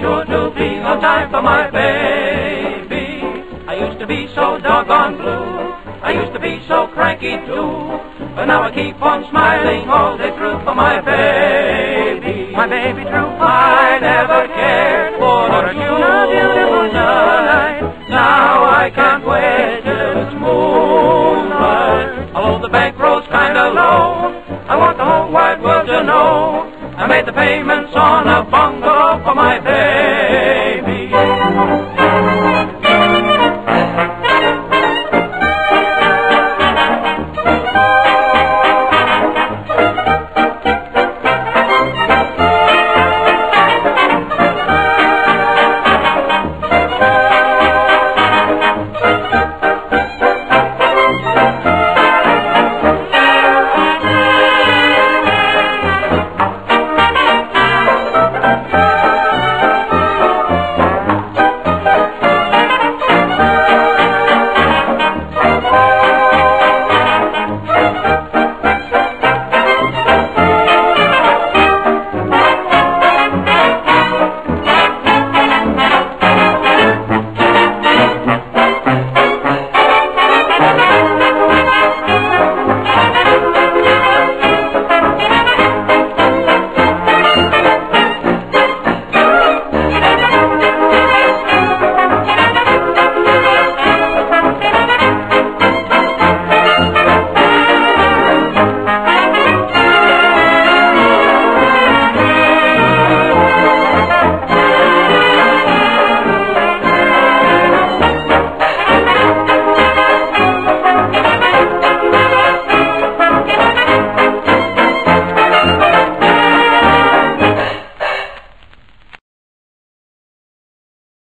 sure to be no time for my baby. I used to be so doggone blue, I used to be so cranky too, but now I keep on smiling all day through for my baby. My baby true, I never cared for a beautiful night. Now I can't wait till it's moonlight. Although the bank